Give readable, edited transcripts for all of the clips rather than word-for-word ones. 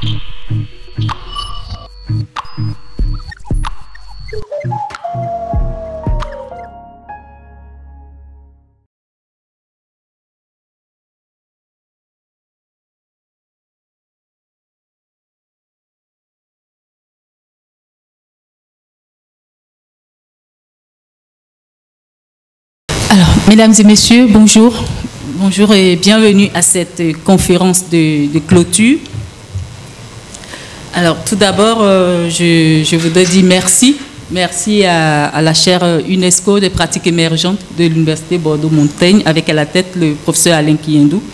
Alors, mesdames et messieurs, bonjour. Bonjour et bienvenue à cette conférence de clôture. Alors, tout d'abord, je voudrais dire merci. Merci à la chaire UNESCO des pratiques émergentes de l'Université Bordeaux-Montaigne, avec à la tête le professeur Alain Kiyendou.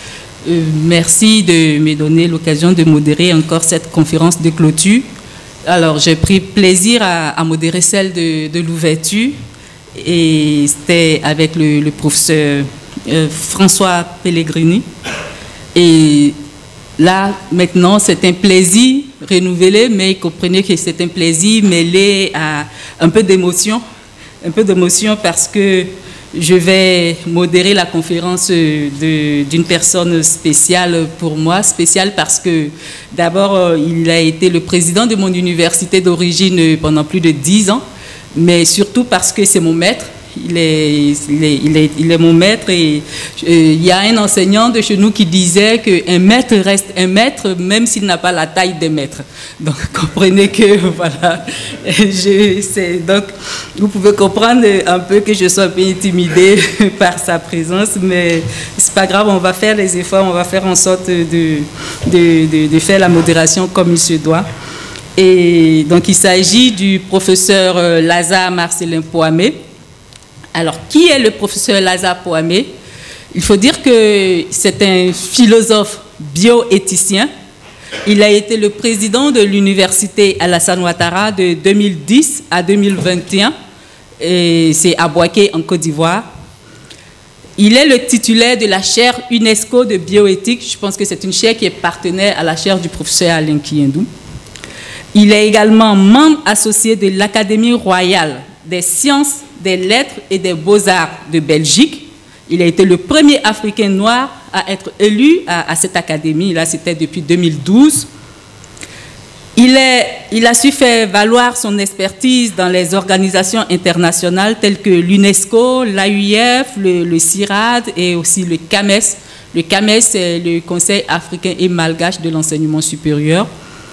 Merci de me donner l'occasion de modérer encore cette conférence de clôture. Alors, j'ai pris plaisir à modérer celle de l'ouverture. Et c'était avec le professeur François Pellegrini. Et là, maintenant, c'est un plaisir renouvelé, mais comprenez que c'est un plaisir mêlé à un peu d'émotion parce que je vais modérer la conférence d'une personne spéciale pour moi, spéciale parce que d'abord, il a été le président de mon université d'origine pendant plus de 10 ans, mais surtout parce que c'est mon maître. Il est mon maître et il y a un enseignant de chez nous qui disait qu'un maître reste un maître même s'il n'a pas la taille des maîtres. Donc comprenez que voilà, donc vous pouvez comprendre un peu que je sois un peu intimidée par sa présence, mais c'est pas grave, on va faire les efforts, on va faire en sorte de faire la modération comme il se doit. Et donc il s'agit du professeur Lazare Marcellin Poamé. Alors, qui est le professeur Lazare Poamé? Il faut dire que c'est un philosophe bioéthicien. Il a été le président de l'université Alassane Ouattara de 2010 à 2021. Et c'est à Bouaké, en Côte d'Ivoire. Il est le titulaire de la chaire UNESCO de bioéthique. Je pense que c'est une chaire qui est partenaire à la chaire du professeur Alain Kiyendou. Il est également membre associé de l'Académie royale des sciences, des lettres et des beaux-arts de Belgique. Il a été le premier Africain noir à être élu à cette académie. Là, c'était depuis 2012. Il a su faire valoir son expertise dans les organisations internationales telles que l'UNESCO, l'AUIF, le CIRAD et aussi le CAMES. Le CAMES, c'est le Conseil africain et malgache de l'enseignement supérieur.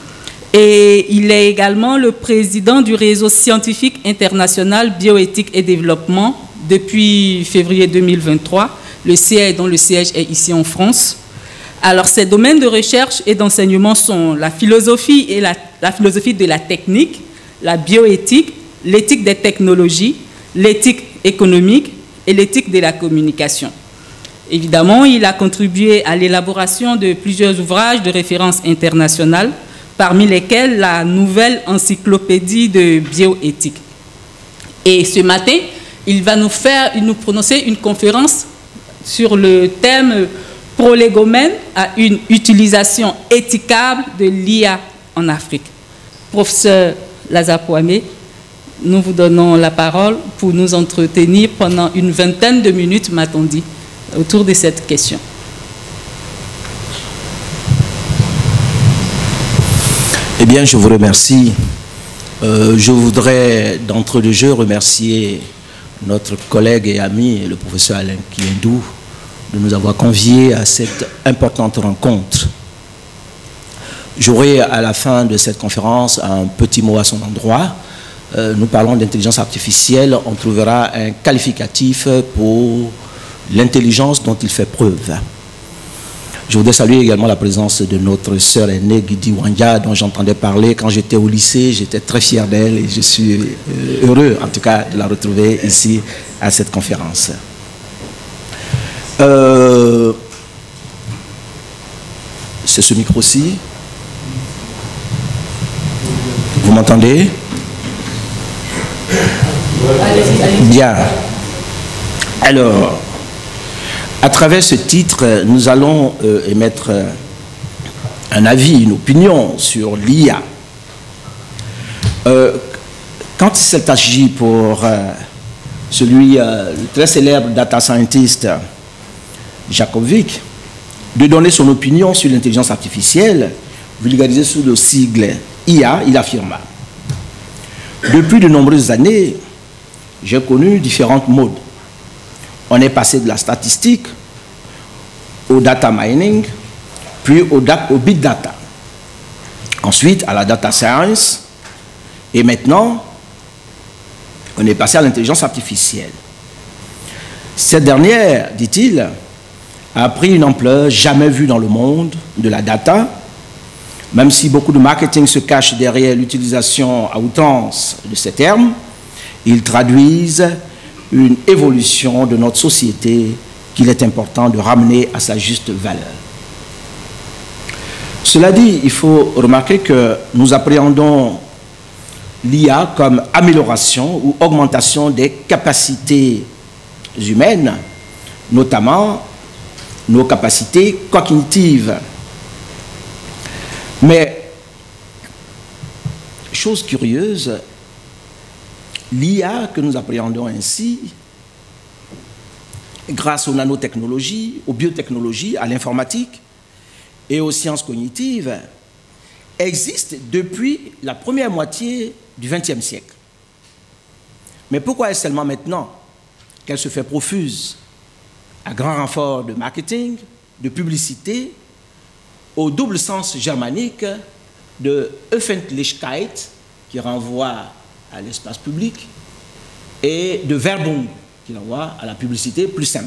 Et il est également le président du réseau scientifique international bioéthique et développement depuis février 2023, dont le siège est ici en France. Alors, ses domaines de recherche et d'enseignement sont la philosophie de la technique, la bioéthique, l'éthique des technologies, l'éthique économique et l'éthique de la communication. Évidemment, il a contribué à l'élaboration de plusieurs ouvrages de référence internationales, parmi lesquels la nouvelle encyclopédie de bioéthique. Et ce matin, il va nous prononcer une conférence sur le thème « Prolégomène à une utilisation éthicable de l'IA en Afrique ». Professeur Lazare Poamé, nous vous donnons la parole pour nous entretenir pendant une vingtaine de minutes, m'a-t-on dit, autour de cette question. Eh bien, je vous remercie. Je voudrais, d'entrée de jeu, remercier notre collègue et ami, le professeur Alain Kiyendou, de nous avoir conviés à cette importante rencontre. J'aurai, à la fin de cette conférence, un petit mot à son endroit. Nous parlons d'intelligence artificielle. On trouvera un qualificatif pour l'intelligence dont il fait preuve. Je voudrais saluer également la présence de notre sœur aînée, Guidi Wanja, dont j'entendais parler quand j'étais au lycée. J'étais très fier d'elle et je suis heureux, en tout cas, de la retrouver ici à cette conférence. C'est ce micro-ci. Vous m'entendez? Bien. Alors, à travers ce titre, nous allons émettre un avis, une opinion sur l'IA. Quand il s'agit pour le très célèbre data scientist Jakob Wick de donner son opinion sur l'intelligence artificielle, vulgarisé sous le sigle IA, il affirma: depuis de nombreuses années, j'ai connu différentes modes. On est passé de la statistique au data mining, puis au big data. Ensuite, à la data science, et maintenant, on est passé à l'intelligence artificielle. Cette dernière, dit-il, a pris une ampleur jamais vue dans le monde de la data, même si beaucoup de marketing se cache derrière l'utilisation à outrance de ces termes, ils traduisent une évolution de notre société qu'il est important de ramener à sa juste valeur. Cela dit, il faut remarquer que nous appréhendons l'IA comme amélioration ou augmentation des capacités humaines, notamment nos capacités cognitives. Mais, chose curieuse, l'IA que nous appréhendons ainsi, grâce aux nanotechnologies, aux biotechnologies, à l'informatique et aux sciences cognitives, existe depuis la première moitié du XXe siècle. Mais pourquoi est-ce seulement maintenant qu'elle se fait profuse à grand renfort de marketing, de publicité, au double sens germanique de Öffentlichkeit, qui renvoie à l'espace public, et de Werbung, qui renvoie à la publicité plus simple.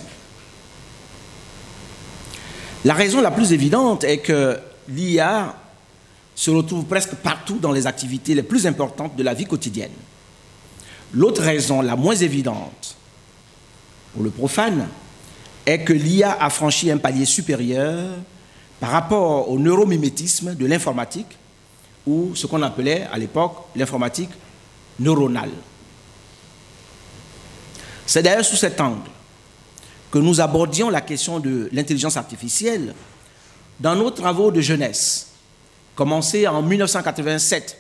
La raison la plus évidente est que l'IA se retrouve presque partout dans les activités les plus importantes de la vie quotidienne. L'autre raison, la moins évidente pour le profane, est que l'IA a franchi un palier supérieur par rapport au neuromimétisme de l'informatique, ou ce qu'on appelait à l'époque l'informatique neuronale. C'est d'ailleurs sous cet angle que nous abordions la question de l'intelligence artificielle dans nos travaux de jeunesse, commencés en 1987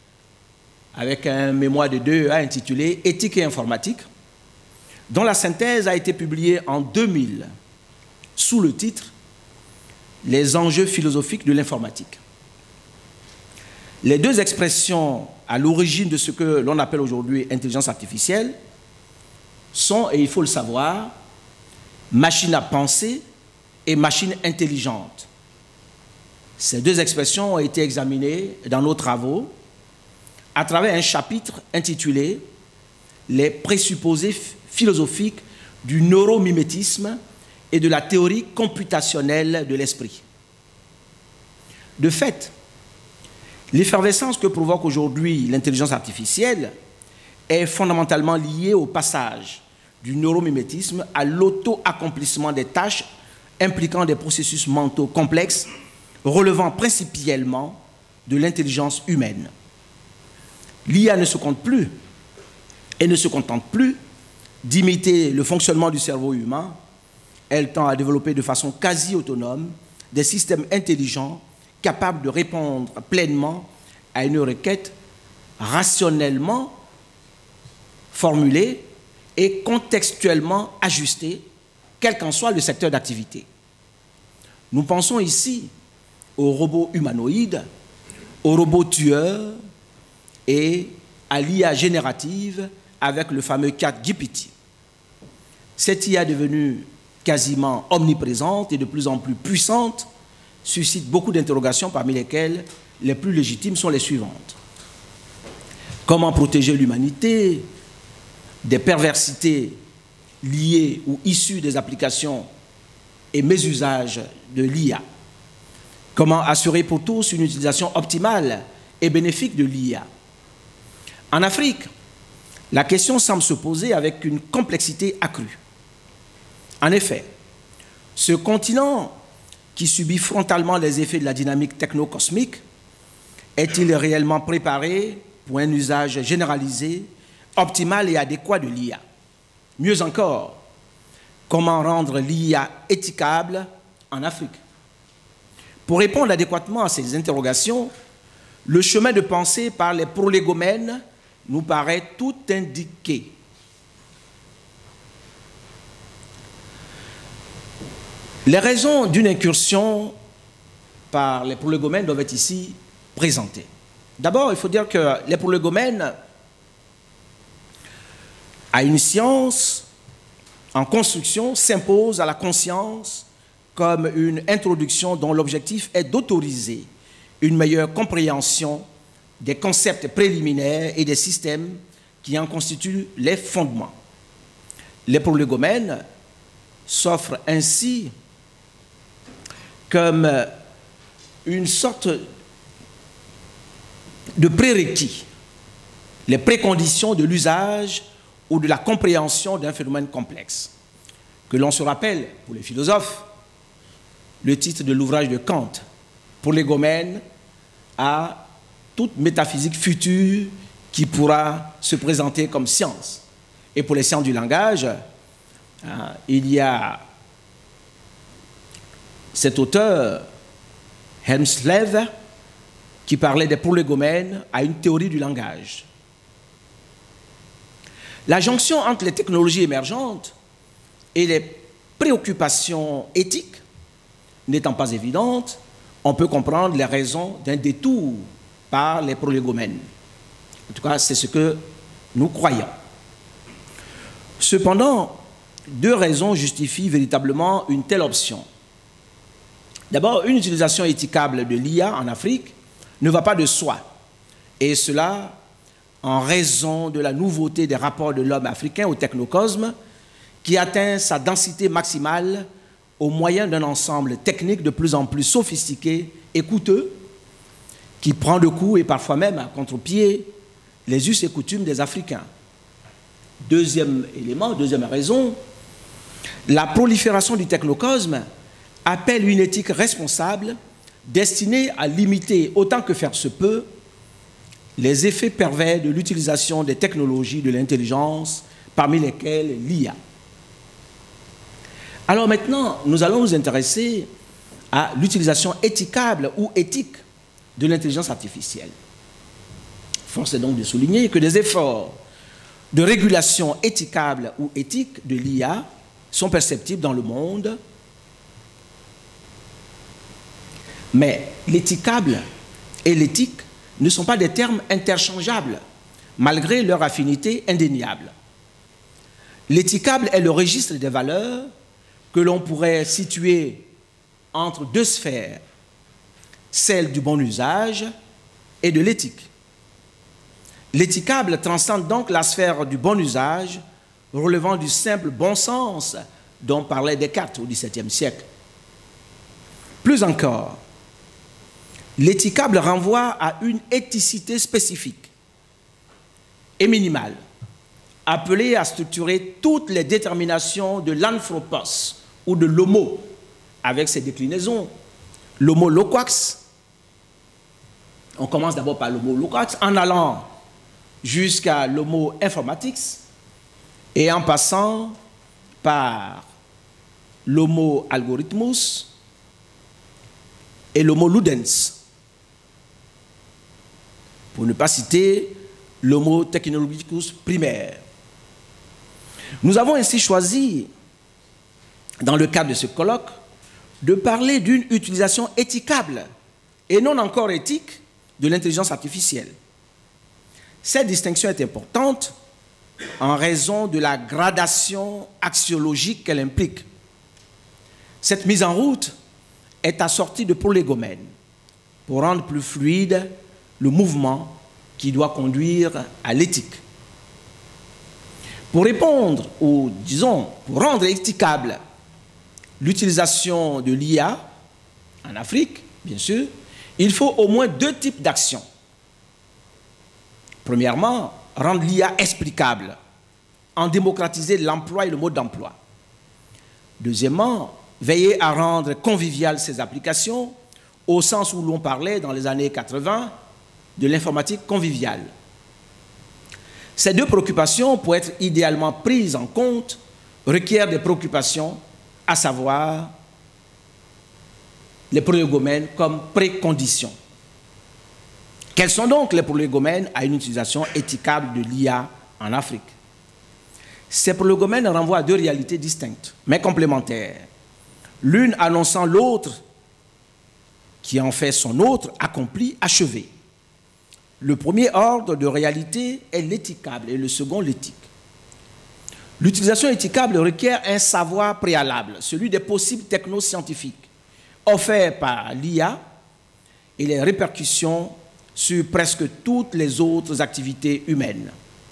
avec un mémoire de 2E intitulé « Éthique et informatique », dont la synthèse a été publiée en 2000 sous le titre « Les enjeux philosophiques de l'informatique ». Les deux expressions à l'origine de ce que l'on appelle aujourd'hui intelligence artificielle sont, et il faut le savoir, machine à penser et machine intelligente. Ces deux expressions ont été examinées dans nos travaux à travers un chapitre intitulé « Les présupposés philosophiques du neuromimétisme et de la théorie computationnelle de l'esprit ». De fait, l'effervescence que provoque aujourd'hui l'intelligence artificielle est fondamentalement liée au passage du neuromimétisme à l'auto-accomplissement des tâches impliquant des processus mentaux complexes relevant principalement de l'intelligence humaine. L'IA ne se compte plus et ne se contente plus d'imiter le fonctionnement du cerveau humain. Elle tend à développer de façon quasi autonome des systèmes intelligents capables de répondre pleinement à une requête rationnellement formulée et contextuellement ajustée, quel qu'en soit le secteur d'activité. Nous pensons ici aux robots humanoïdes, aux robots tueurs et à l'IA générative avec le fameux ChatGPT. Cette IA devenue quasiment omniprésente et de plus en plus puissante suscite beaucoup d'interrogations, parmi lesquelles les plus légitimes sont les suivantes. Comment protéger l'humanité des perversités liées ou issues des applications et mésusages de l'IA? Comment assurer pour tous une utilisation optimale et bénéfique de l'IA? En Afrique, la question semble se poser avec une complexité accrue. En effet, ce continent qui subit frontalement les effets de la dynamique techno-cosmique est-il réellement préparé pour un usage généralisé, optimal et adéquat de l'IA? Mieux encore, comment rendre l'IA éthicable en Afrique? Pour répondre adéquatement à ces interrogations, le chemin de pensée par les prolégomènes nous paraît tout indiqué. Les raisons d'une incursion par les prolégomènes doivent être ici présentés. D'abord, il faut dire que les prolégomènes à une science en construction s'impose à la conscience comme une introduction dont l'objectif est d'autoriser une meilleure compréhension des concepts préliminaires et des systèmes qui en constituent les fondements. Les prolégomènes s'offrent ainsi comme une sorte de prérequis, les préconditions de l'usage ou de la compréhension d'un phénomène complexe. Que l'on se rappelle, pour les philosophes, le titre de l'ouvrage de Kant, prolégomène à toute métaphysique future qui pourra se présenter comme science. Et pour les sciences du langage, il y a cet auteur, Helmsleve, qui parlait des prolégomènes à une théorie du langage. La jonction entre les technologies émergentes et les préoccupations éthiques n'étant pas évidente, on peut comprendre les raisons d'un détour par les prolégomènes. En tout cas, c'est ce que nous croyons. Cependant, deux raisons justifient véritablement une telle option. D'abord, une utilisation éthicable de l'IA en Afrique ne va pas de soi, et cela en raison de la nouveauté des rapports de l'homme africain au technocosme qui atteint sa densité maximale au moyen d'un ensemble technique de plus en plus sophistiqué et coûteux qui prend de coup et parfois même à contre-pied les us et coutumes des Africains. Deuxième élément, deuxième raison, la prolifération du technocosme appelle une éthique responsable destinée à limiter autant que faire se peut les effets pervers de l'utilisation des technologies de l'intelligence, parmi lesquelles l'IA. Alors maintenant, nous allons nous intéresser à l'utilisation éthicable ou éthique de l'intelligence artificielle. Force est donc de souligner que des efforts de régulation éthicable ou éthique de l'IA sont perceptibles dans le monde, mais l'éthicable et l'éthique ne sont pas des termes interchangeables, malgré leur affinité indéniable. L'éthicable est le registre des valeurs que l'on pourrait situer entre deux sphères, celle du bon usage et de l'éthique. L'éthicable transcende donc la sphère du bon usage, relevant du simple bon sens dont parlait Descartes au XVIIe siècle. Plus encore, l'éthicable renvoie à une éthicité spécifique et minimale, appelée à structurer toutes les déterminations de l'anthropos ou de l'homo, avec ses déclinaisons. L'homo loquax, on commence d'abord par l'homo loquax, en allant jusqu'à l'homo informatics, et en passant par l'homo algorithmus et l'homo ludens, pour ne pas citer l'homo technologicus primaire. Nous avons ainsi choisi, dans le cadre de ce colloque, de parler d'une utilisation éthicable et non encore éthique de l'intelligence artificielle. Cette distinction est importante en raison de la gradation axiologique qu'elle implique. Cette mise en route est assortie de prolégomènes pour rendre plus fluide le mouvement qui doit conduire à l'éthique. Pour répondre, ou disons, pour rendre éthicable l'utilisation de l'IA en Afrique, bien sûr, il faut au moins deux types d'actions. Premièrement, rendre l'IA explicable, en démocratiser l'emploi et le mode d'emploi. Deuxièmement, veiller à rendre conviviales ces applications, au sens où l'on parlait dans les années 80 de l'informatique conviviale. Ces deux préoccupations, pour être idéalement prises en compte, requièrent des préoccupations, à savoir les prolégomènes comme préconditions. Quels sont donc les prolégomènes à une utilisation éthicable de l'IA en Afrique? Ces prolégomènes renvoient à deux réalités distinctes, mais complémentaires, l'une annonçant l'autre qui en fait son autre, accompli, achevé. Le premier ordre de réalité est l'éthicable et le second l'éthique. L'utilisation éthicable requiert un savoir préalable, celui des possibles technoscientifiques, offerts par l'IA et les répercussions sur presque toutes les autres activités humaines.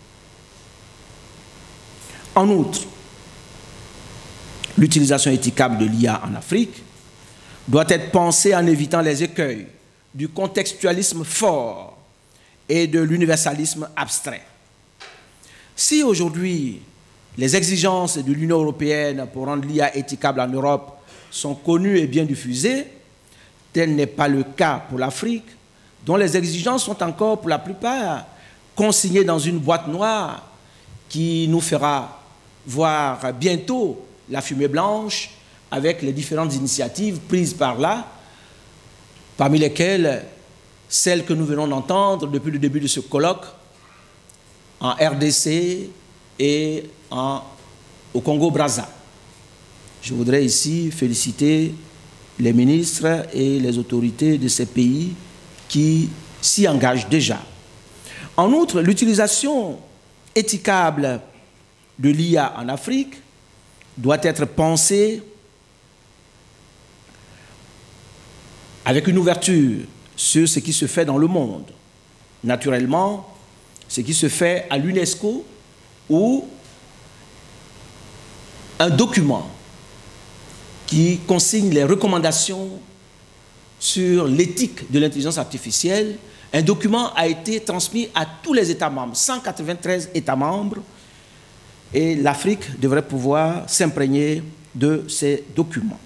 En outre, l'utilisation éthicable de l'IA en Afrique doit être pensée en évitant les écueils du contextualisme fort et de l'universalisme abstrait. Si aujourd'hui, les exigences de l'Union européenne pour rendre l'IA éthicable en Europe sont connues et bien diffusées, tel n'est pas le cas pour l'Afrique, dont les exigences sont encore pour la plupart consignées dans une boîte noire qui nous fera voir bientôt la fumée blanche avec les différentes initiatives prises par là, parmi lesquelles celles que nous venons d'entendre depuis le début de ce colloque en RDC et au Congo-Brazza. Je voudrais ici féliciter les ministres et les autorités de ces pays qui s'y engagent déjà. En outre, l'utilisation éthicable de l'IA en Afrique doit être pensée avec une ouverture sur ce qui se fait dans le monde. Naturellement, ce qui se fait à l'UNESCO ou un document qui consigne les recommandations sur l'éthique de l'intelligence artificielle. Un document a été transmis à tous les États membres, 193 États membres, et l'Afrique devrait pouvoir s'imprégner de ces documents.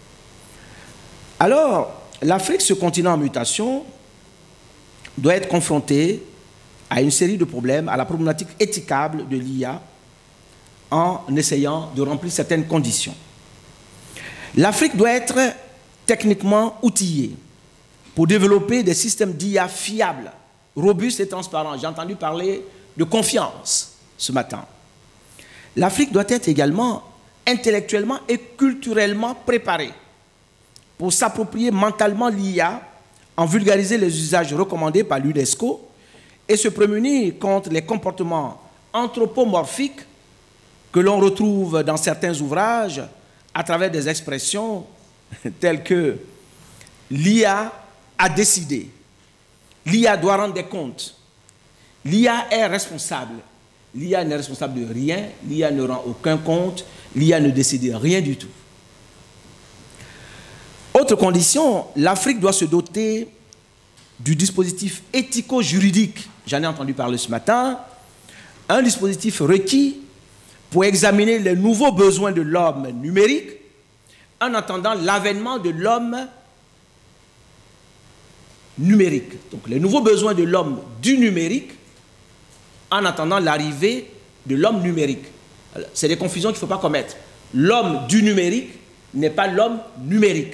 Alors, l'Afrique, ce continent en mutation, doit être confrontée à une série de problèmes, à la problématique éthicable de l'IA, en essayant de remplir certaines conditions. L'Afrique doit être techniquement outillée pour développer des systèmes d'IA fiables, robustes et transparents. J'ai entendu parler de confiance ce matin. L'Afrique doit être également intellectuellement et culturellement préparée pour s'approprier mentalement l'IA, en vulgariser les usages recommandés par l'UNESCO et se prémunir contre les comportements anthropomorphiques que l'on retrouve dans certains ouvrages à travers des expressions telles que l'IA a décidé, l'IA doit rendre des comptes, l'IA est responsable. L'IA n'est responsable de rien, l'IA ne rend aucun compte, l'IA ne décide rien du tout. Autre condition, l'Afrique doit se doter du dispositif éthico-juridique, j'en ai entendu parler ce matin, un dispositif requis pour examiner les nouveaux besoins de l'homme numérique en attendant l'avènement de l'homme numérique. Donc les nouveaux besoins de l'homme du numérique en attendant l'arrivée de l'homme numérique. C'est des confusions qu'il ne faut pas commettre. L'homme du numérique n'est pas l'homme numérique.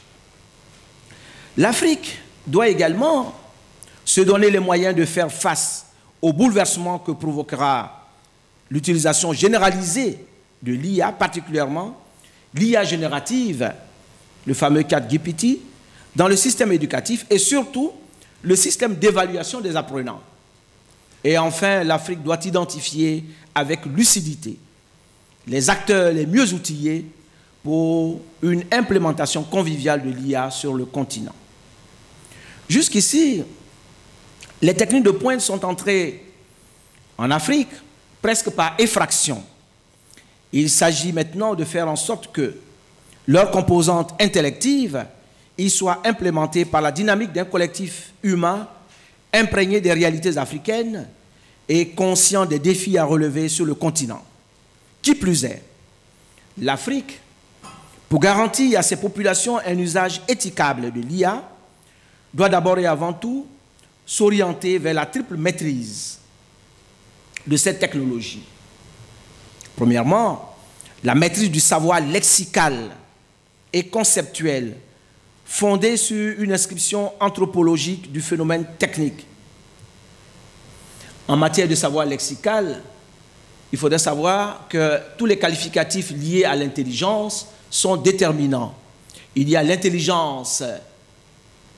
L'Afrique doit également se donner les moyens de faire face au bouleversement que provoquera l'utilisation généralisée de l'IA, particulièrement l'IA générative, le fameux ChatGPT, dans le système éducatif et surtout le système d'évaluation des apprenants. Et enfin, l'Afrique doit identifier avec lucidité les acteurs les mieux outillés pour une implémentation conviviale de l'IA sur le continent. Jusqu'ici, les techniques de pointe sont entrées en Afrique presque par effraction. Il s'agit maintenant de faire en sorte que leurs composantes intelectives y soient implémentées par la dynamique d'un collectif humain imprégné des réalités africaines et conscient des défis à relever sur le continent. Qui plus est, l'Afrique, pour garantir à ses populations un usage éthicable de l'IA, doit d'abord et avant tout s'orienter vers la triple maîtrise de cette technologie. Premièrement, la maîtrise du savoir lexical et conceptuel fondée sur une inscription anthropologique du phénomène technique. En matière de savoir lexical, il faudrait savoir que tous les qualificatifs liés à l'intelligence sont déterminants. Il y a l'intelligence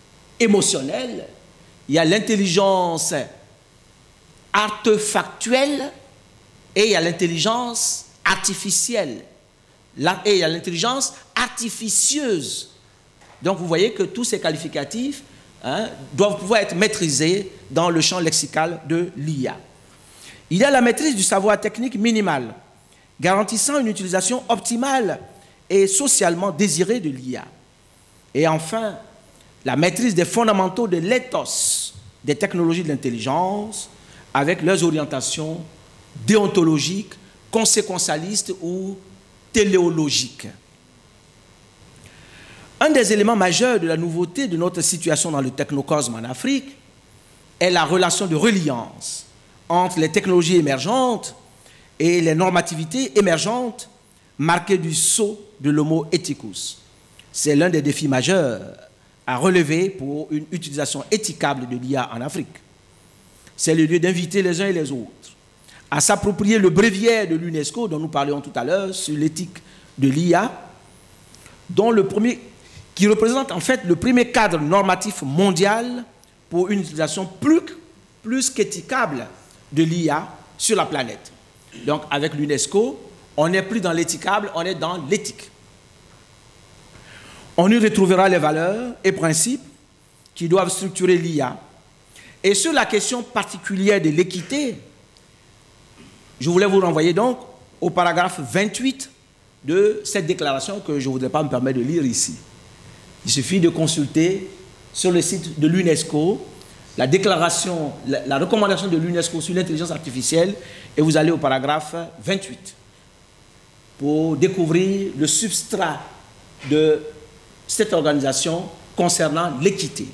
émotionnelle, il y a l'intelligence artefactuelle et il y a l'intelligence artificielle. Et il y a l'intelligence artificieuse. Donc vous voyez que tous ces qualificatifs doivent pouvoir être maîtrisés dans le champ lexical de l'IA. Il y a la maîtrise du savoir technique minimal, garantissant une utilisation optimale et socialement désirée de l'IA. Et enfin, la maîtrise des fondamentaux de l'éthos des technologies de l'intelligence avec leurs orientations déontologiques, conséquentialistes ou téléologiques. Un des éléments majeurs de la nouveauté de notre situation dans le technocosme en Afrique est la relation de reliance entre les technologies émergentes et les normativités émergentes marquées du sceau de l'homo ethicus. C'est l'un des défis majeurs à relever pour une utilisation éthicable de l'IA en Afrique. C'est le lieu d'inviter les uns et les autres à s'approprier le bréviaire de l'UNESCO dont nous parlions tout à l'heure sur l'éthique de l'IA, qui représente en fait le premier cadre normatif mondial pour une utilisation plus qu'éthicable de l'IA sur la planète. Donc avec l'UNESCO, on n'est plus dans l'éthicable, on est dans l'éthique. On y retrouvera les valeurs et principes qui doivent structurer l'IA. Et sur la question particulière de l'équité, je voulais vous renvoyer donc au paragraphe 28 de cette déclaration que je ne voudrais pas me permettre de lire ici. Il suffit de consulter sur le site de l'UNESCO la déclaration, la recommandation de l'UNESCO sur l'intelligence artificielle et vous allez au paragraphe 28 pour découvrir le substrat de cette organisation concernant l'équité.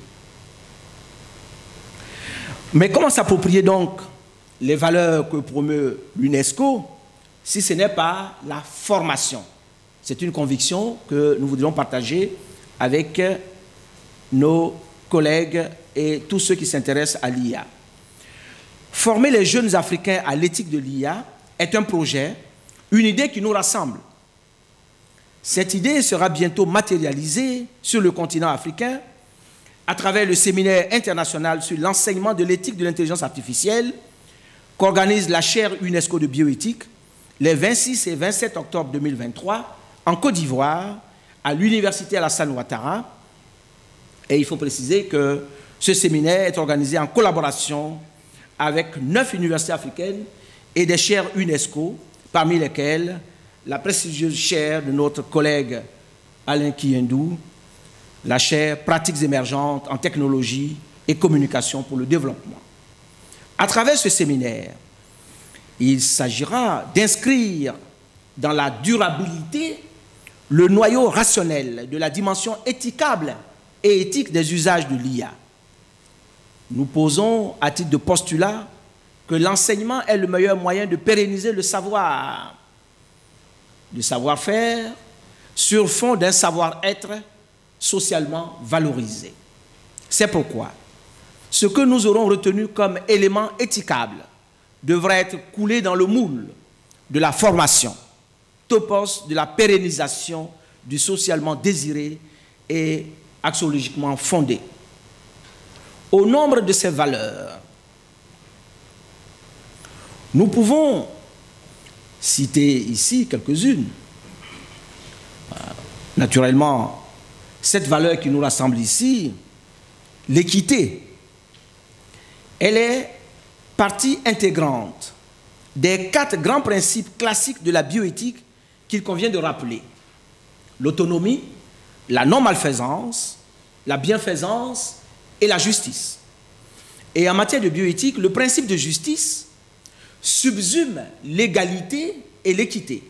Mais comment s'approprier donc les valeurs que promeut l'UNESCO si ce n'est pas la formation? C'est une conviction que nous voudrions partager avec nos collègues et tous ceux qui s'intéressent à l'IA. Former les jeunes Africains à l'éthique de l'IA est un projet, une idée qui nous rassemble. Cette idée sera bientôt matérialisée sur le continent africain à travers le séminaire international sur l'enseignement de l'éthique de l'intelligence artificielle qu'organise la chaire UNESCO de bioéthique les 26 et 27 octobre 2023 en Côte d'Ivoire, à l'université Alassane Ouattara. Et il faut préciser que ce séminaire est organisé en collaboration avec 9 universités africaines et des chaires UNESCO, parmi lesquelles la prestigieuse chaire de notre collègue Alain Kiyendou, la chaire Pratiques émergentes en technologie et communication pour le développement. À travers ce séminaire, il s'agira d'inscrire dans la durabilité le noyau rationnel de la dimension éthicable et éthique des usages de l'IA. Nous posons à titre de postulat que l'enseignement est le meilleur moyen de pérenniser le savoir, le savoir-faire, sur fond d'un savoir-être socialement valorisé. C'est pourquoi ce que nous aurons retenu comme élément éthicable devra être coulé dans le moule de la formation, topos de la pérennisation du socialement désiré et axiologiquement fondé. Au nombre de ces valeurs, nous pouvons citer ici quelques-unes. Naturellement, cette valeur qui nous rassemble ici, l'équité, elle est partie intégrante des 4 grands principes classiques de la bioéthique qu'il convient de rappeler. L'autonomie, la non-malfaisance, la bienfaisance et la justice. Et en matière de bioéthique, le principe de justice subsume l'égalité et l'équité.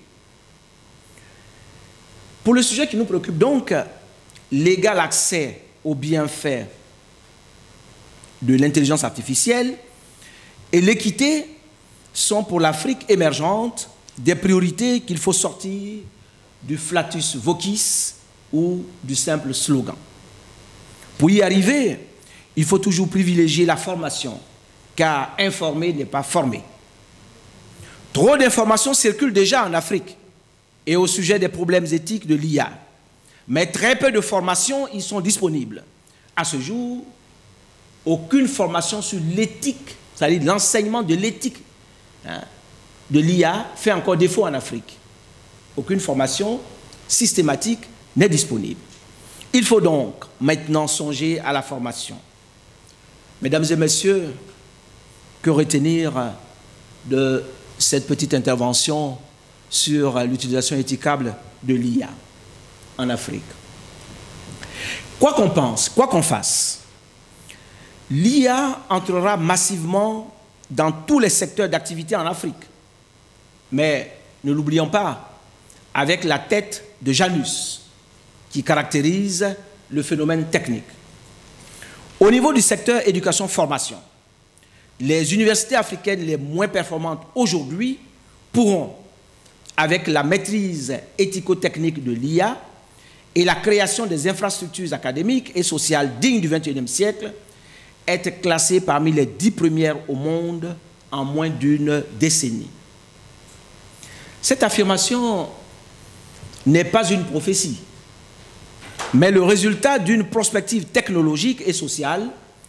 Pour le sujet qui nous préoccupe donc, l'égal accès aux bienfaits de l'intelligence artificielle et l'équité sont pour l'Afrique émergente des priorités qu'il faut sortir du flatus vocis ou du simple slogan. Pour y arriver, il faut toujours privilégier la formation, car informer n'est pas former. Trop d'informations circulent déjà en Afrique et au sujet des problèmes éthiques de l'IA, mais très peu de formations y sont disponibles, à ce jour, aucune formation sur l'éthique, c'est-à-dire l'enseignement de l'éthique de l'IA fait encore défaut en Afrique. Aucune formation systématique n'est disponible. Il faut donc maintenant songer à la formation. Mesdames et messieurs, que retenir de cette petite intervention sur l'utilisation éthicable de l'IA en Afrique? Quoi qu'on pense, quoi qu'on fasse, l'IA entrera massivement dans tous les secteurs d'activité en Afrique. Mais ne l'oublions pas, avec la tête de Janus, qui caractérise le phénomène technique. Au niveau du secteur éducation-formation, les universités africaines les moins performantes aujourd'hui pourront, avec la maîtrise éthico-technique de l'IA et la création des infrastructures académiques et sociales dignes du XXIe siècle, être classées parmi les 10 premières au monde en moins d'une décennie. Cette affirmation n'est pas une prophétie, mais le résultat d'une prospective technologique et sociale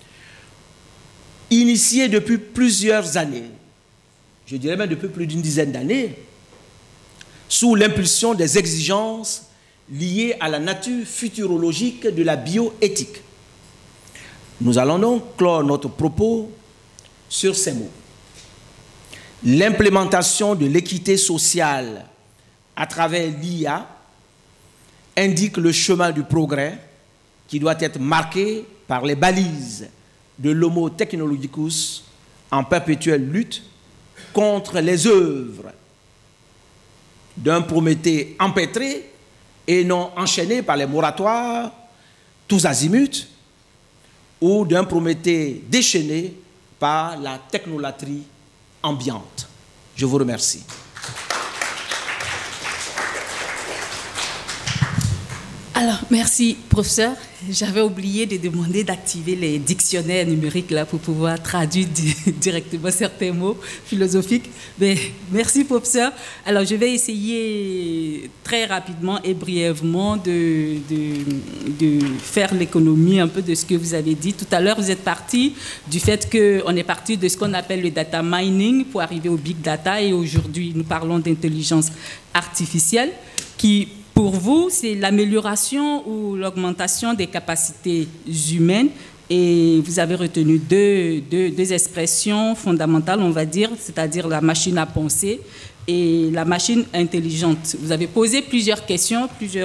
initiée depuis plusieurs années, je dirais même depuis plus d'une dizaine d'années, sous l'impulsion des exigences liées à la nature futurologique de la bioéthique. Nous allons donc clore notre propos sur ces mots. L'implémentation de l'équité sociale à travers l'IA indique le chemin du progrès qui doit être marqué par les balises de l'Homo technologicus en perpétuelle lutte contre les œuvres d'un Prométhée empêtré et non enchaîné par les moratoires tous azimuts ou d'un Prométhée déchaîné par la technolatrie ambiante. Je vous remercie. Alors, merci, professeur. J'avais oublié de demander d'activer les dictionnaires numériques là pour pouvoir traduire directement certains mots philosophiques. Mais merci, professeur. Alors, je vais essayer très rapidement et brièvement de faire l'économie un peu de ce que vous avez dit. Tout à l'heure, vous êtes parti du fait qu'on est parti de ce qu'on appelle le data mining pour arriver au big data. Et aujourd'hui, nous parlons d'intelligence artificielle qui, pour vous, c'est l'amélioration ou l'augmentation des capacités humaines et vous avez retenu deux expressions fondamentales, on va dire, c'est-à-dire la machine à penser et la machine intelligente. Vous avez posé plusieurs questions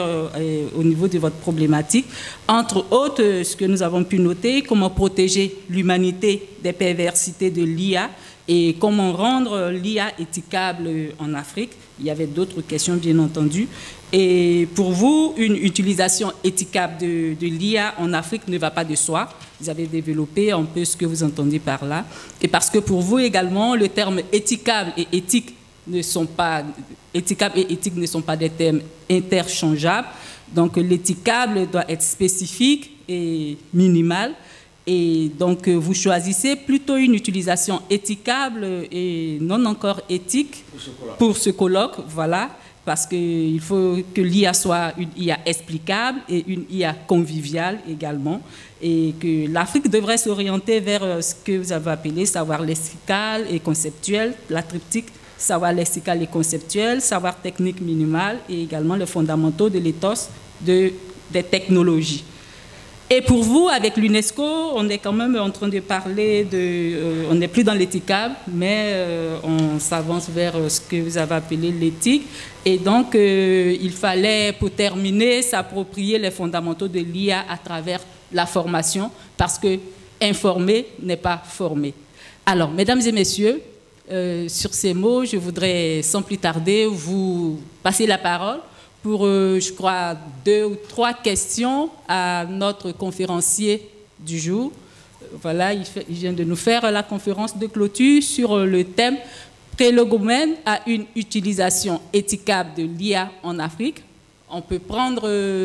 au niveau de votre problématique. Entre autres, ce que nous avons pu noter, comment protéger l'humanité des perversités de l'IA et comment rendre l'IA éthicable en Afrique. Il y avait d'autres questions, bien entendu. Et pour vous, une utilisation éthicable de l'IA en Afrique ne va pas de soi. Vous avez développé un peu ce que vous entendez par là. Et parce que pour vous également, le terme éthicable et éthique ne sont pas, éthicable et éthique ne sont pas des termes interchangeables. Donc l'éthicable doit être spécifique et minimal. Et donc, vous choisissez plutôt une utilisation éthicable et non encore éthique pour ce colloque, voilà, parce qu'il faut que l'IA soit une IA explicable et une IA conviviale également, et que l'Afrique devrait s'orienter vers ce que vous avez appelé savoir lexical et conceptuel, la triptyque savoir lexical et conceptuel, savoir technique minimal et également les fondamentaux de l'éthos des technologies. Et pour vous, avec l'UNESCO, on est quand même en train de parler de... on n'est plus dans l'éthicable, mais on s'avance vers ce que vous avez appelé l'éthique. Et donc, il fallait, pour terminer, s'approprier les fondamentaux de l'IA à travers la formation, parce que informer n'est pas former. Alors, mesdames et messieurs, sur ces mots, je voudrais sans plus tarder vous passer la parole pour, je crois, 2 ou 3 questions à notre conférencier du jour. Voilà, il vient de nous faire la conférence de clôture sur le thème « Prélogomène à une utilisation éthicable de l'IA en Afrique ». On peut prendre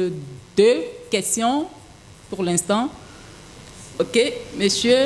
2 questions pour l'instant. OK, monsieur.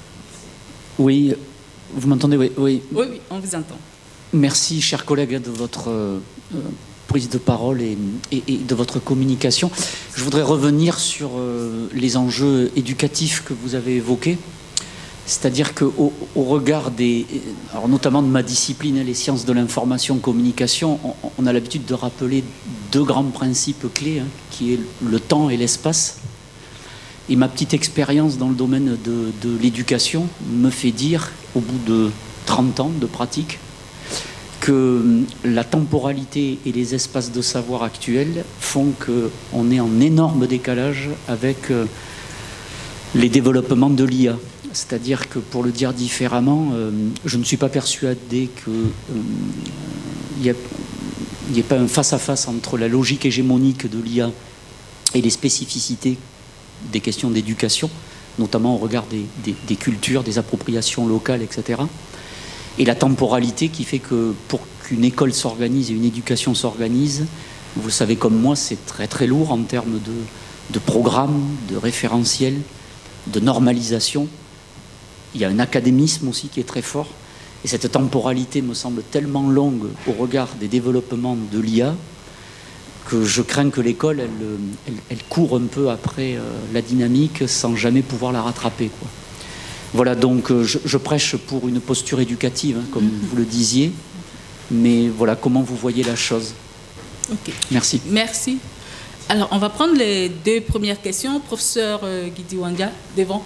Oui, vous m'entendez? Oui, oui. Oui, oui, on vous entend. Merci, chers collègues, de votre prise de parole et de votre communication. Je voudrais revenir sur les enjeux éducatifs que vous avez évoqués. C'est-à-dire qu'au regard alors notamment de ma discipline, les sciences de l'information-communication, on a l'habitude de rappeler deux grands principes clés, hein, qui est le temps et l'espace. Et ma petite expérience dans le domaine de l'éducation me fait dire, au bout de 30 ans de pratique, que la temporalité et les espaces de savoir actuels font qu'on est en énorme décalage avec les développements de l'IA. C'est-à-dire que, pour le dire différemment, je ne suis pas persuadé qu'il n'y ait pas un face-à-face entre la logique hégémonique de l'IA et les spécificités des questions d'éducation, notamment au regard des cultures, des appropriations locales, etc. Et la temporalité qui fait que pour qu'une école s'organise et une éducation s'organise, vous le savez comme moi, c'est très très lourd en termes de programme, de référentiel, de normalisation. Il y a un académisme aussi qui est très fort. Et cette temporalité me semble tellement longue au regard des développements de l'IA que je crains que l'école, elle court un peu après la dynamique sans jamais pouvoir la rattraper, quoi. Voilà, donc je prêche pour une posture éducative, hein, comme vous le disiez. Mais voilà comment vous voyez la chose. Ok. Merci. Merci. Alors, on va prendre les deux premières questions. Professeur Guidi Wandia, devant.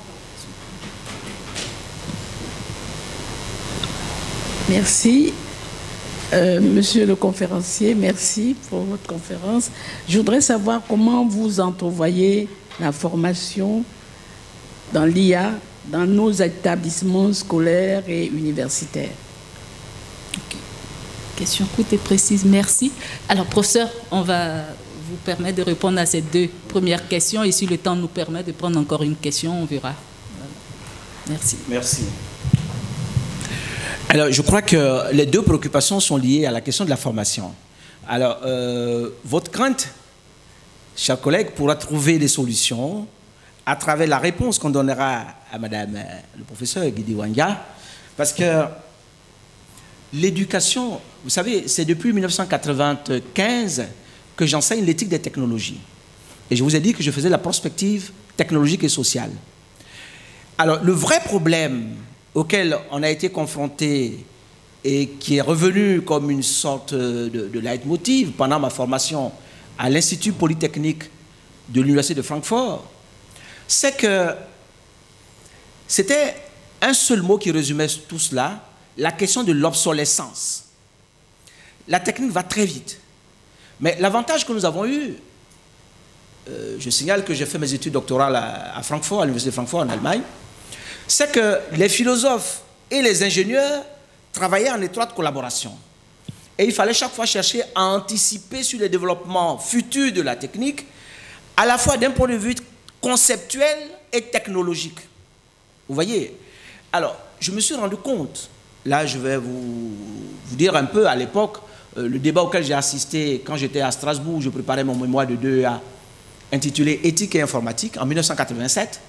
Merci. Monsieur le conférencier, merci pour votre conférence. Je voudrais savoir comment vous entrevoyez la formation dans l'IA dans nos établissements scolaires et universitaires. Okay. Question courte et précise, merci. Alors, professeur, on va vous permettre de répondre à ces deux premières questions et si le temps nous permet de prendre encore une question, on verra. Voilà. Merci. Merci. Alors, je crois que les deux préoccupations sont liées à la question de la formation. Alors, votre crainte, chers collègues, pourra trouver des solutions à travers la réponse qu'on donnera à madame le professeur Guidi Wandia, parce que l'éducation, vous savez, c'est depuis 1995 que j'enseigne l'éthique des technologies. Et je vous ai dit que je faisais la prospective technologique et sociale. Alors, le vrai problème auquel on a été confronté et qui est revenu comme une sorte de leitmotiv pendant ma formation à l'Institut Polytechnique de l'Université de Francfort, c'est que c'était un seul mot qui résumait tout cela, la question de l'obsolescence. La technique va très vite. Mais l'avantage que nous avons eu, je signale que j'ai fait mes études doctorales à Francfort, à l'Université de Francfort en Allemagne, c'est que les philosophes et les ingénieurs travaillaient en étroite collaboration. Et il fallait chaque fois chercher à anticiper sur les développements futurs de la technique, à la fois d'un point de vue conceptuel et technologique. Vous voyez? Alors, je me suis rendu compte, là je vais vous dire un peu à l'époque, le débat auquel j'ai assisté quand j'étais à Strasbourg, je préparais mon mémoire de 2A intitulé « Éthique et informatique » en 1987.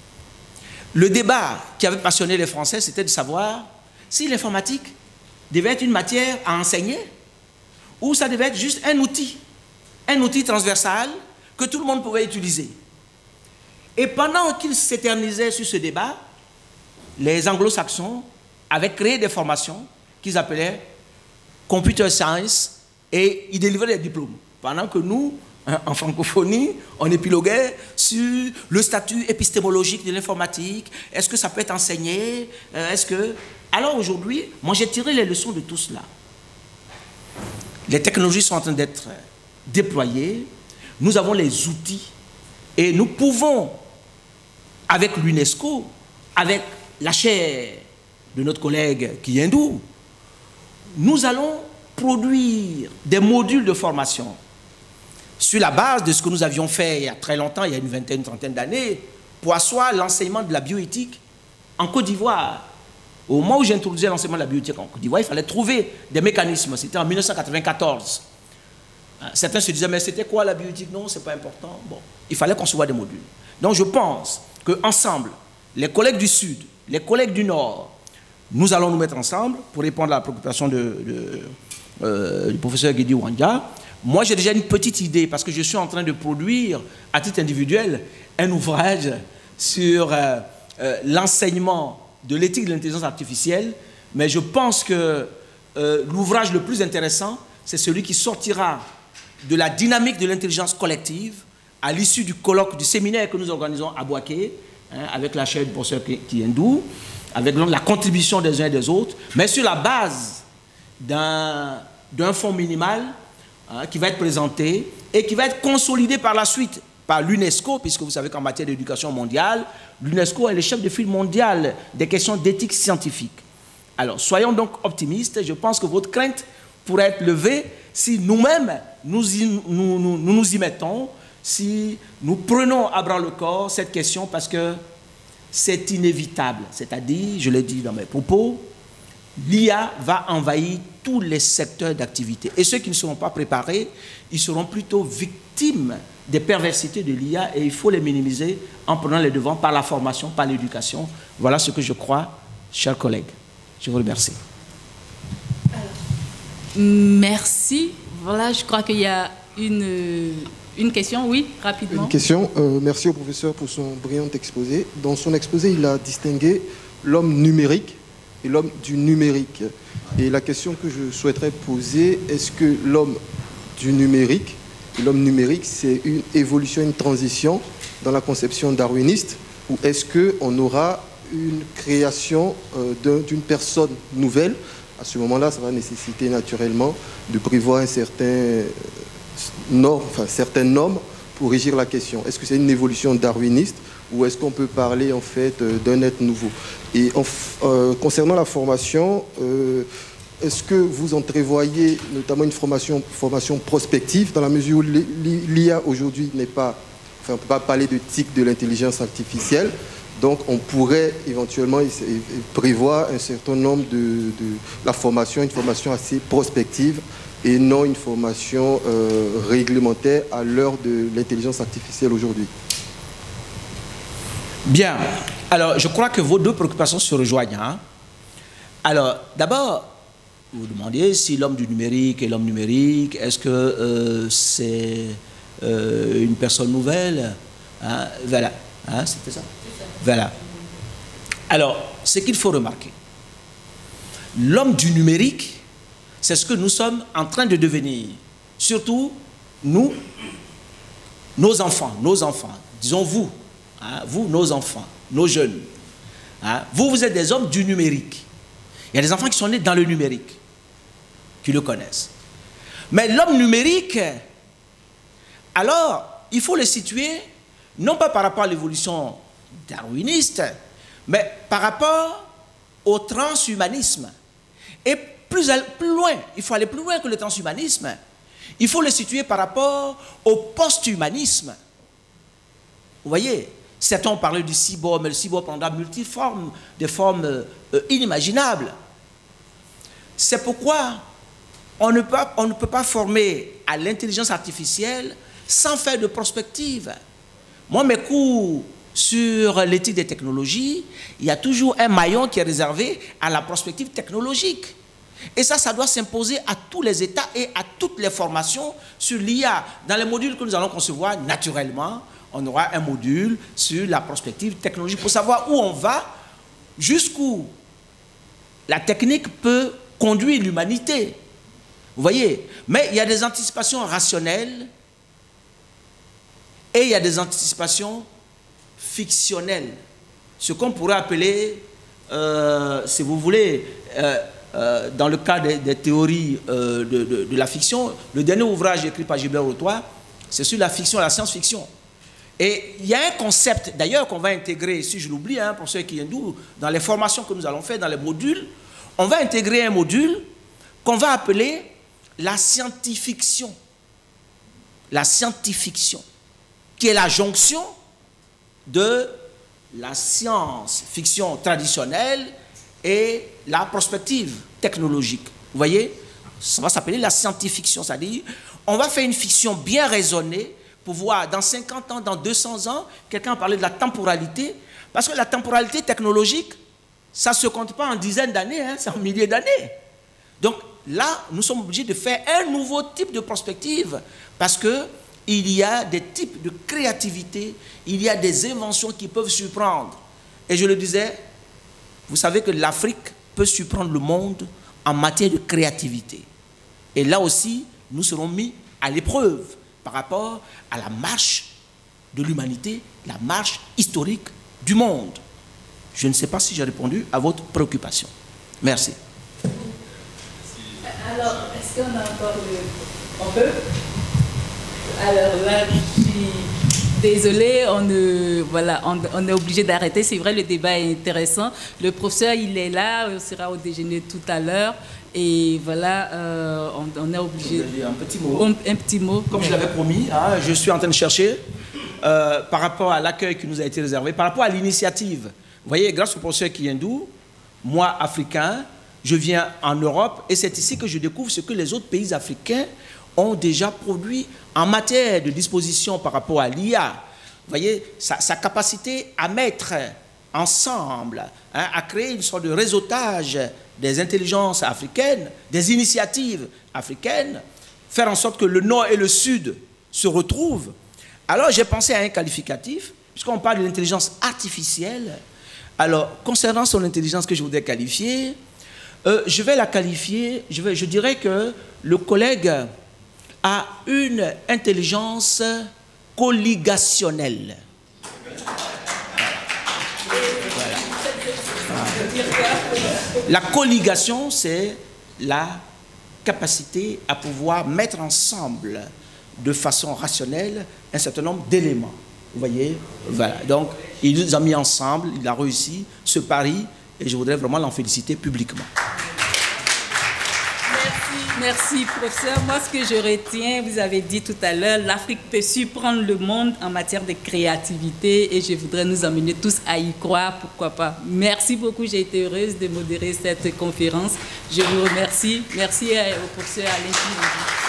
Le débat qui avait passionné les Français, c'était de savoir si l'informatique devait être une matière à enseigner ou ça devait être juste un outil transversal que tout le monde pouvait utiliser. Et pendant qu'ils s'éternisaient sur ce débat, les anglo-saxons avaient créé des formations qu'ils appelaient Computer Science et ils délivraient des diplômes. Pendant que nous, en francophonie, on épiloguait sur le statut épistémologique de l'informatique. Est-ce que ça peut être enseigné? Alors aujourd'hui, moi j'ai tiré les leçons de tout cela. Les technologies sont en train d'être déployées. Nous avons les outils et nous pouvons, avec l'UNESCO, avec la chaire de notre collègue Kiyendou, nous allons produire des modules de formation sur la base de ce que nous avions fait il y a très longtemps, il y a une vingtaine, trentaine d'années, pour asseoir l'enseignement de la bioéthique en Côte d'Ivoire. Au moment où j'introduisais l'enseignement de la bioéthique en Côte d'Ivoire, il fallait trouver des mécanismes. C'était en 1994. Certains se disaient, mais c'était quoi la bioéthique? Non, c'est pas important. Bon, il fallait concevoir des modules. Donc je pense qu'ensemble, les collègues du Sud, les collègues du Nord, nous allons nous mettre ensemble pour répondre à la préoccupation du professeur Guidi Wandia, Moi, j'ai déjà une petite idée, parce que je suis en train de produire, à titre individuel, un ouvrage sur l'enseignement de l'éthique de l'intelligence artificielle, mais je pense que l'ouvrage le plus intéressant, c'est celui qui sortira de la dynamique de l'intelligence collective à l'issue du colloque, du séminaire que nous organisons à Bouaké, avec la chaire du professeur Kiyendou, avec la contribution des uns et des autres, mais sur la base d'un fonds minimal qui va être présenté et qui va être consolidé par la suite par l'UNESCO, puisque vous savez qu'en matière d'éducation mondiale, l'UNESCO est le chef de file mondial des questions d'éthique scientifique. Alors, soyons donc optimistes. Je pense que votre crainte pourrait être levée si nous-mêmes nous y mettons, si nous prenons à bras le corps cette question, parce que c'est inévitable. C'est-à-dire, je l'ai dit dans mes propos, l'IA va envahir tous les secteurs d'activité. Et ceux qui ne seront pas préparés, ils seront plutôt victimes des perversités de l'IA, et il faut les minimiser en prenant les devants par la formation, par l'éducation. Voilà ce que je crois, chers collègues. Je vous remercie. Merci. Voilà, je crois qu'il y a une question, oui, rapidement. Une question. Merci au professeur pour son brillant exposé. Dans son exposé, il a distingué l'homme numérique et l'homme du numérique. Et la question que je souhaiterais poser, est-ce que l'homme du numérique et l'homme numérique, c'est une évolution, une transition dans la conception darwiniste, ou est-ce qu'on aura une création d'une personne nouvelle? À ce moment-là, ça va nécessiter naturellement de prévoir certaines normes pour régir la question. Est-ce que c'est une évolution darwiniste ou est-ce qu'on peut parler en fait d'un être nouveau? Et concernant la formation, est-ce que vous entrevoyez notamment une formation prospective, dans la mesure où l'IA aujourd'hui n'est pas, enfin, on ne peut pas parler de TIC de l'intelligence artificielle, donc on pourrait éventuellement prévoir un certain nombre de la formation, une formation assez prospective et non une formation réglementaire à l'heure de l'intelligence artificielle aujourd'hui. Bien. Alors, je crois que vos deux préoccupations se rejoignent. Hein? Alors, d'abord, vous demandiez si l'homme du numérique et l'homme numérique, est-ce que c'est une personne nouvelle? Hein? Voilà. Hein? C'était ça? Voilà. Alors, ce qu'il faut remarquer, l'homme du numérique, c'est ce que nous sommes en train de devenir. Surtout, nous, nos enfants, disons vous, hein, vous, nos enfants, nos jeunes. Hein, vous êtes des hommes du numérique. Il y a des enfants qui sont nés dans le numérique, qui le connaissent. Mais l'homme numérique, alors, il faut le situer, non pas par rapport à l'évolution darwiniste, mais par rapport au transhumanisme. Et plus loin, il faut aller plus loin que le transhumanisme. Il faut le situer par rapport au post-humanisme. Vous voyez, certains ont parlé du cyborg, mais le cyborg prendra multiforme, des formes inimaginables. C'est pourquoi on ne peut pas former à l'intelligence artificielle sans faire de prospective. Moi, mes cours sur l'éthique des technologies, il y a toujours un maillon qui est réservé à la prospective technologique. Et ça doit s'imposer à tous les États et à toutes les formations sur l'IA. Dans les modules que nous allons concevoir, naturellement, on aura un module sur la prospective technologique pour savoir où on va, jusqu'où la technique peut conduire l'humanité. Vous voyez? Mais il y a des anticipations rationnelles et il y a des anticipations fictionnelles. Ce qu'on pourrait appeler, si vous voulez, dans le cas des théories de la fiction, le dernier ouvrage écrit par Gilbert Rotoy, c'est sur la fiction, la science-fiction. Et il y a un concept, d'ailleurs, qu'on va intégrer, si je l'oublie, hein, pour ceux qui viennent d'où, dans les formations que nous allons faire, dans les modules, on va intégrer un module qu'on va appeler la scientifiction. La scientifiction, qui est la jonction de la science-fiction traditionnelle et la prospective technologique. Vous voyez? Ça va s'appeler la scientifiction, c'est-à-dire on va faire une fiction bien raisonnée pour voir dans 50 ans, dans 200 ans, quelqu'un a parlé de la temporalité, parce que la temporalité technologique, ça ne se compte pas en dizaines d'années, hein, c'est en milliers d'années. Donc, là, nous sommes obligés de faire un nouveau type de prospective parce qu'il y a des types de créativité, il y a des inventions qui peuvent surprendre. Et je le disais, vous savez que l'Afrique peut surprendre le monde en matière de créativité. Et là aussi, nous serons mis à l'épreuve par rapport à la marche de l'humanité, la marche historique du monde. Je ne sais pas si j'ai répondu à votre préoccupation. Merci. Alors, est-ce qu'on a encore le... On peut? Alors là, je suis désolée, on est obligé d'arrêter. C'est vrai, le débat est intéressant. Le professeur, il est là, on sera au déjeuner tout à l'heure. Et voilà, on est obligé... Un petit mot. Un petit mot. Comme je l'avais promis, hein, je suis en train de chercher par rapport à l'accueil qui nous a été réservé, par rapport à l'initiative. Vous voyez, grâce au professeur Kiyindou, moi, Africain, je viens en Europe et c'est ici que je découvre ce que les autres pays africains ont déjà produit en matière de disposition par rapport à l'IA. Vous voyez, sa capacité à mettre ensemble, hein, à créer une sorte de réseautage des intelligences africaines, des initiatives africaines, faire en sorte que le Nord et le Sud se retrouvent. Alors j'ai pensé à un qualificatif, puisqu'on parle de l'intelligence artificielle. Alors, concernant son intelligence que je voudrais qualifier, je vais la qualifier, je dirais que le collègue a une intelligence colligationnelle. Voilà. La colligation, c'est la capacité à pouvoir mettre ensemble de façon rationnelle un certain nombre d'éléments. Vous voyez? Voilà. Donc, il nous a mis ensemble, il a réussi ce pari et je voudrais vraiment l'en féliciter publiquement. Merci, professeur. Moi, ce que je retiens, vous avez dit tout à l'heure, l'Afrique peut surprendre le monde en matière de créativité et je voudrais nous emmener tous à y croire, pourquoi pas. Merci beaucoup, j'ai été heureuse de modérer cette conférence. Je vous remercie. Merci au professeur Alain Kiyindou.